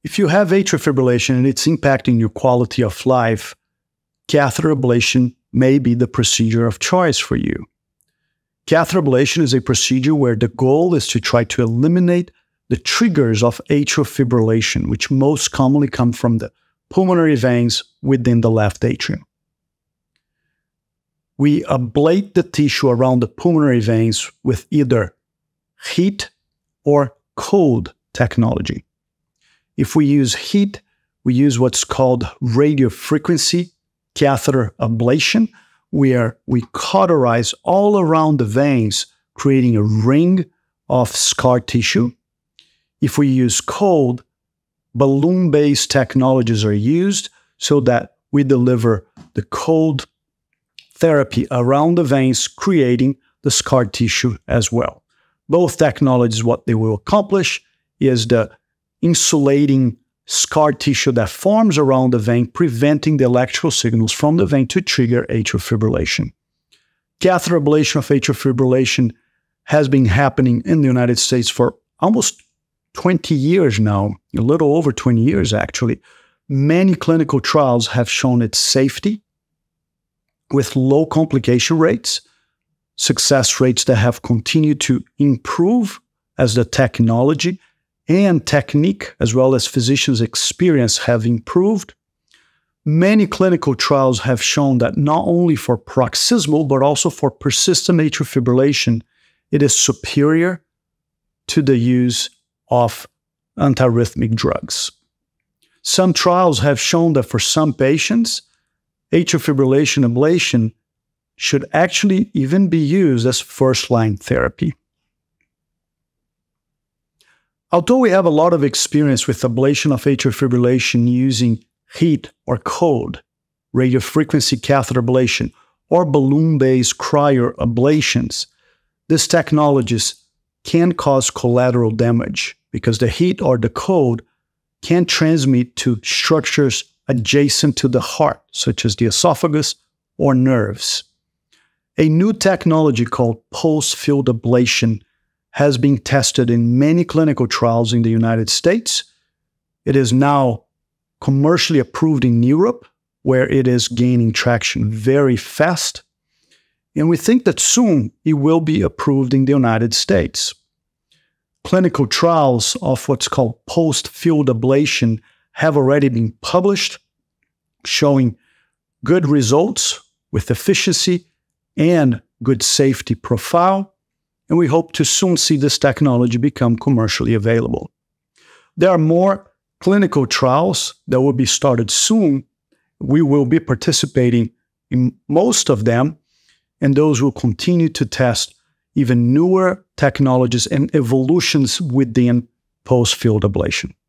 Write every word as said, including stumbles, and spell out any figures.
If you have atrial fibrillation and it's impacting your quality of life, catheter ablation may be the procedure of choice for you. Catheter ablation is a procedure where the goal is to try to eliminate the triggers of atrial fibrillation, which most commonly come from the pulmonary veins within the left atrium. We ablate the tissue around the pulmonary veins with either heat or cold technology. If we use heat, we use what's called radiofrequency catheter ablation, where we cauterize all around the veins, creating a ring of scar tissue. If we use cold, balloon-based technologies are used so that we deliver the cold therapy around the veins, creating the scar tissue as well. Both technologies, what they will accomplish is the insulating scar tissue that forms around the vein, preventing the electrical signals from the vein to trigger atrial fibrillation. Catheter ablation of atrial fibrillation has been happening in the United States for almost twenty years now, a little over twenty years actually. Many clinical trials have shown its safety with low complication rates, success rates that have continued to improve as the technology and technique, as well as physicians' experience, have improved. Many clinical trials have shown that not only for paroxysmal, but also for persistent atrial fibrillation, it is superior to the use of antiarrhythmic drugs. Some trials have shown that for some patients, atrial fibrillation ablation should actually even be used as first-line therapy. Although we have a lot of experience with ablation of atrial fibrillation using heat or cold, radiofrequency catheter ablation, or balloon-based cryo ablations, these technologies can cause collateral damage because the heat or the cold can transmit to structures adjacent to the heart, such as the esophagus or nerves. A new technology called pulse field ablation has been tested in many clinical trials in the United States. It is now commercially approved in Europe, where it is gaining traction very fast. And we think that soon it will be approved in the United States. Clinical trials of what's called pulse field ablation have already been published, showing good results with efficiency and good safety profile. And we hope to soon see this technology become commercially available. There are more clinical trials that will be started soon. We will be participating in most of them, and those will continue to test even newer technologies and evolutions within pulse field ablation.